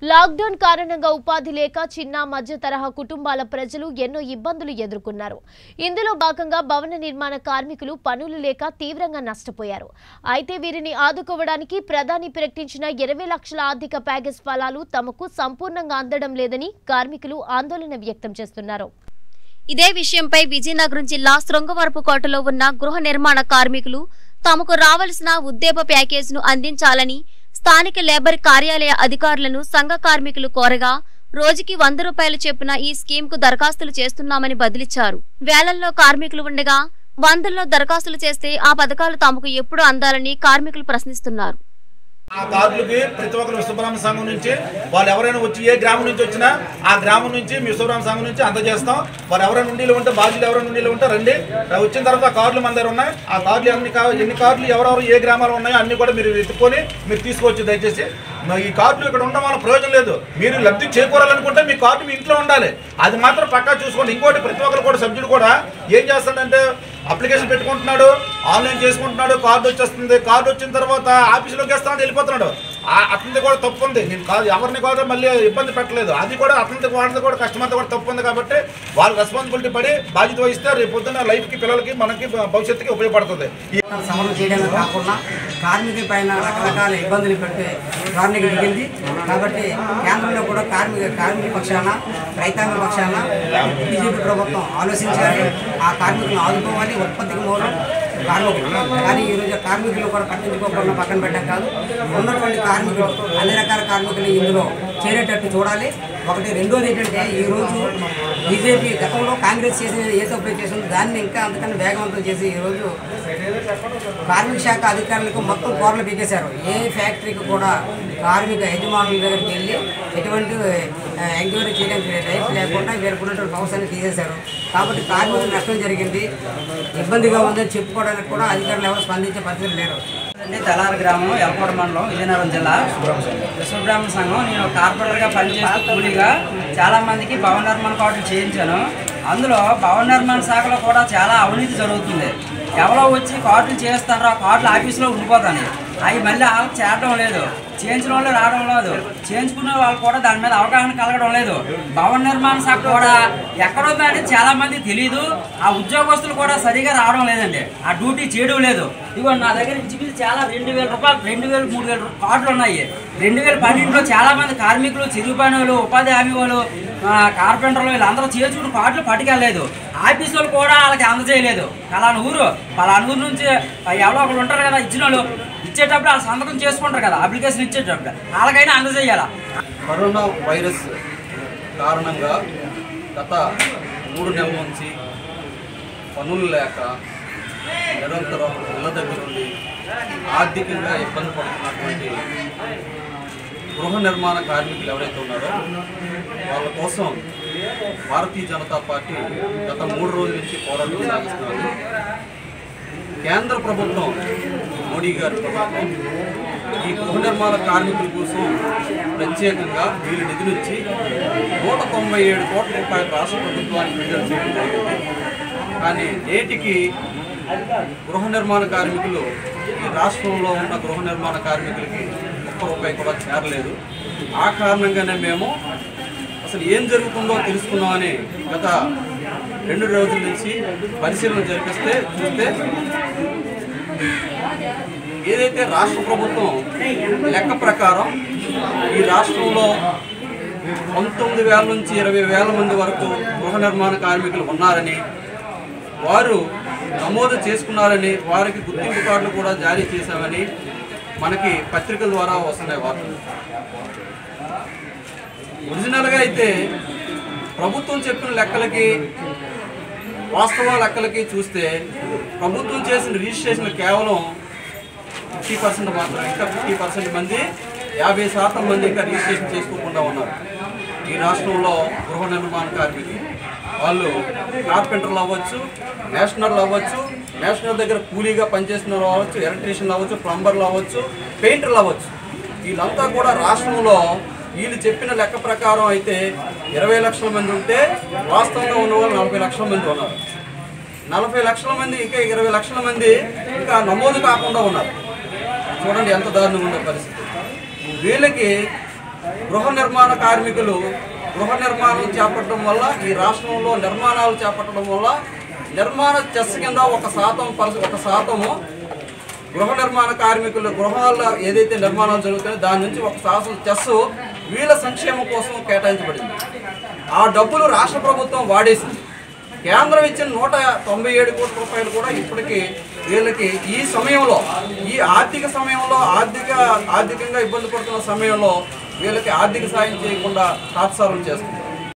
Lockdown కారణంగా ఉపాధి లేక చిన్న మధ్య తరహా కుటుంబాల ప్రజలు ఎన్నో ఇబ్బందులు ఎదుర్కొన్నారు. ఇందులో భాగంగా భవన నిర్మాణ కార్మికులు పనులు లేక తీవ్రంగా నష్టపోయారు. అయితే వీరిని ఆదుకోవడానికి ప్రధాని ప్రకటించిన 20 లక్షల ఆర్థిక ప్యాకేజ్ ఫలాలు తమకు సంపూర్ణంగా అందడం లేదని కార్మికులు ఆందోళన వ్యక్తం చేస్తున్నారు. ఇదే విషయంపై విజయనగరం జిల్లా శృంగవరపుకోటలో ఉన్న గృహ నిర్మాణ కార్మికులు తమకు రావాల్సిన ఉద్యోగ ప్యాకేజీను అందించాలని స్థానిక లేబర్ కార్యాలయ అధికారులను సంఘ కార్మికులు కోరగా రోజుకి 100 రూపాయలు చొప్పున ఈ స్కీమ్కు దరఖాస్తులు చేస్తున్నామని బదిలిచ్చారు. వేలల్లో కార్మికులు ఉండగా వందల్లో దరఖాస్తులు చేస్తే ఆ పథకాలు తమకు ఎప్పుడు అందాలని కార్మికులు ప్రశ్నిస్తున్నారు. ఆ కార్డులకి ప్రతి ఒక్కరు విశ్వబ్రాహ్మణ సంఘం నుంచి వాళ్ళు ఎవరైనా వచ్చి ఏ గ్రామం నుంచి వచ్చినా ఆ గ్రామం నుంచి విశ్వబ్రాహ్మణ సంఘం నుంచి అందజేస్తాం. వాళ్ళు ఎవరైనా ఉండిలో ఉంటే బాధ్యులు ఎవరైనా ఉండిలో ఉంటే రండి. వచ్చిన తర్వాత ఆ కార్డులు మన దగ్గర ఉన్నాయి. ఆ కార్డులు ఎన్ని కార్డులు ఎవరెవరు ఏ గ్రామాలు ఉన్నాయో అన్ని కూడా మీరు ఎత్తుకొని మీరు తీసుకోవచ్చు. దయచేసి ఈ కార్డులు ఇక్కడ ఉండడం వల్ల ప్రయోజనం లేదు. మీరు లబ్ధి చేకూరాలనుకుంటే మీ కార్డు మీ ఇంట్లో ఉండాలి. అది మాత్రం పక్కా చూసుకోండి. ఇంకోటి ప్రతి ఒక్కరు కూడా సభ్యుడు కూడా ఏం చేస్తాడంటే అప్లికేషన్ పెట్టుకుంటున్నాడు, ఆన్లైన్ చేసుకుంటున్నాడు, కార్డు వచ్చేస్తుంది. కార్డు వచ్చిన తర్వాత ఆఫీసులోకి వేస్తామని వెళ్ళిపోతున్నాడు. అతనిది కూడా తప్పు ఉంది. నేను కాదు ఎవరిని కాదు మళ్ళీ ఇబ్బంది పెట్టలేదు. అది కూడా అతనిది వాళ్ళది కూడా కస్టమర్ది కూడా తప్పు ఉంది. కాబట్టి వాళ్ళు రెస్పాన్సిబిలిటీ పడి బాధ్యత వహిస్తే రేపు పొద్దున్న లైఫ్కి పిల్లలకి మనకి భవిష్యత్తుకి ఉపయోగపడుతుంది. సమరం చేయడమే కాకుండా కార్మిక పైన రకరకాల ఇబ్బందులు పెట్టే కార్మిక దిగింది. కాబట్టి కేంద్రంలో కూడా కార్మిక పక్షాన రైతాంగ పక్షాన బీజేపీ ప్రభుత్వం ఆలోచించాలి. ఆ కార్మికులను ఆదుకోవాలి. ఉత్పత్తికి మూలం కార్మికులు. కానీ ఈరోజు కార్మికులు కూడా పట్టించుకోకుండా పక్కన పెట్టడం కాదు, ఉన్నటువంటి కార్మికులు అన్ని రకాల కార్మికులు ఇందులో చేరేటట్టు చూడాలి. ఒకటి. రెండోది ఏంటంటే ఈరోజు బీజేపీ గతంలో కాంగ్రెస్ చేసిన ఏ తప్పు చేసిందో దాన్ని ఇంకా అంతకన్నా వేగవంతం చేసి ఈరోజు కార్మిక శాఖ అధికారులకు మొత్తం కోరలు పీకేశారు. ఏ ఫ్యాక్టరీకి కూడా కార్మిక యజమానుల దగ్గరికి వెళ్ళి ఎటువంటి ఎంక్వైరీ చేయడానికి రైట్ లేకుండా వీరుకున్నటువంటి అవసరాన్ని తీసేశారు. కాబట్టి కార్మికులకు నష్టం జరిగింది, ఇబ్బందిగా ఉందని చెప్పుకోవడానికి కూడా అధికారులు ఎవరు స్పందించే పరిస్థితులు లేరు. తెలారి గ్రామం ఎల్కోట మండలం విజయనగరం జిల్లా విశ్వబ్రాహ్మణ సంఘం. నేను కార్పొరేటర్గా పనిచేస్తూ కూలీగా చాలామందికి భవన నిర్మాణ కార్డులు చేయించాను. అందులో భవన నిర్మాణ శాఖలో కూడా చాలా అవినీతి జరుగుతుంది. ఎవరో వచ్చి కార్డులు చేస్తారో ఆ కార్డులు ఆఫీసులో ఉండిపోతాయి. అవి మళ్ళీ వాళ్ళకి చేరడం లేదు, చేయించిన వాళ్ళు రావడం లేదు, చేయించుకునే వాళ్ళు కూడా దాని మీద అవగాహన కలగడం లేదు. భవన నిర్మాణ శాఖ కూడా ఎక్కడుందో అనేది చాలా మందికి తెలియదు. ఆ ఉద్యోగస్తులు కూడా సరిగా రావడం లేదండి, ఆ డ్యూటీ చేయడం లేదు. ఇదిగో నా దగ్గర ఇంచుమించు చాలా 2000 రూపాయలు 2000 3000 కార్డులు ఉన్నాయి. 2012లో చాలా మంది కార్మికులు, చిరుగు పనులు, ఉపాధి హామీ వాళ్ళు, కార్పెంటర్లు వీళ్ళందరూ చేసుకుని కార్డులు పట్టుకెళ్ళలేదు. ఆఫీసు వాళ్ళు కూడా వాళ్ళకి అందజేయలేదు. పలానా ఊరు నుంచి ఎవరో ఒకరు ఉంటారు కదా ఇచ్చిన వాళ్ళు, ఇచ్చేటప్పుడు వాళ్ళు సంతకం చేసుకుంటారు కదా అప్లికేషన్ ఇచ్చేటప్పుడు, వాళ్ళకైనా అందజేయాలి. కరోనా వైరస్ కారణంగా గత 3 నెలల నుంచి పనులు లేక నిరంతరం ఇళ్ల దగ్గర ఉండి ఆర్థికంగా ఇబ్బంది పడుతున్నటువంటి గృహ నిర్మాణ కార్మికులు ఎవరైతే ఉన్నారో వాళ్ళ కోసం భారతీయ జనతా పార్టీ గత 3 రోజుల నుంచి పోరాటం సాగిస్తున్నది. కేంద్ర ప్రభుత్వం, మోడీ గారి ప్రభుత్వం ఈ గృహ నిర్మాణ కార్మికుల కోసం ప్రత్యేకంగా వీళ్ళు నిధులిచ్చి 197 కోట్ల రూపాయలు రాష్ట్ర ప్రభుత్వానికి విడుదల చేయడం జరిగింది. కానీ నేటికి గృహ నిర్మాణ కార్మికులు, ఈ రాష్ట్రంలో ఉన్న గృహ నిర్మాణ కార్మికులకి ₹1 కూడా చేరలేదు. ఆ కారణంగానే మేము అసలు ఏం జరుగుతుందో తెలుసుకుందామని గత 2 రోజుల నుంచి పరిశీలన జరిపిస్తే చూస్తే ఏదైతే రాష్ట్ర ప్రభుత్వం లెక్క ప్రకారం ఈ రాష్ట్రంలో 19,000 నుంచి 20,000 మంది వరకు గృహ నిర్మాణ కార్మికులు ఉన్నారని, వారు నమోదు చేసుకున్నారని, వారికి గుర్తింపు కార్డులు కూడా జారీ చేశామని మనకి పత్రికల ద్వారా వస్తున్నాయి వార్తలు. ఒరిజినల్గా అయితే ప్రభుత్వం చెప్పిన లెక్కలకి వాస్తవ లెక్కలకి చూస్తే ప్రభుత్వం చేసిన రిజిస్ట్రేషన్లు కేవలం 50% మాత్రం. ఇంకా 50% మంది, 50% మంది ఇంకా రిజిస్ట్రేషన్ చేసుకోకుండా ఉన్నారు. ఈ రాష్ట్రంలో గృహ నిర్మాణ కార్మికులు వాళ్ళు కార్పెంటర్లు అవ్వచ్చు, నేషనల్ అవ్వచ్చు, నేషనల్ దగ్గర కూలీగా పనిచేసిన అవ్వచ్చు, ఎలక్ట్రీషియన్లు అవ్వచ్చు, ప్లంబర్లు అవ్వచ్చు, పెయింటర్లు అవ్వచ్చు. వీళ్ళంతా కూడా రాష్ట్రంలో వీళ్ళు చెప్పిన లెక్క ప్రకారం అయితే 20 లక్షల మంది ఉంటే వాస్తవంగా ఉన్న వాళ్ళు 40 లక్షల మంది ఉన్నారు. 40 లక్షల మంది ఇంకా 20 లక్షల మంది ఇంకా నమోదు కాకుండా ఉన్నారు. చూడండి ఎంత దారుణంగా ఉండే పరిస్థితి. వీళ్ళకి గృహ నిర్మాణ కార్మికులు గృహ నిర్మాణం చేపట్టడం వల్ల ఈ రాష్ట్రంలో నిర్మాణాలు చేపట్టడం వల్ల నిర్మాణ చెస్ కింద 1% గృహ నిర్మాణ కార్మికులు గృహాల్లో ఏదైతే నిర్మాణాలు జరుగుతాయో దాని నుంచి 1% చెస్ వీళ్ళ సంక్షేమం కోసం కేటాయించబడింది. ఆ డబ్బులు రాష్ట్ర ప్రభుత్వం వాడేసింది. కేంద్రం ఇచ్చిన 197 కోట్ల రూపాయలు కూడా ఇప్పటికీ వీళ్ళకి ఈ సమయంలో ఈ ఆర్థిక సమయంలో ఆర్థికంగా ఇబ్బంది పడుతున్న సమయంలో వీళ్ళకి ఆర్థిక సాయం చేయకుండా తాత్సారం చేస్తుంది.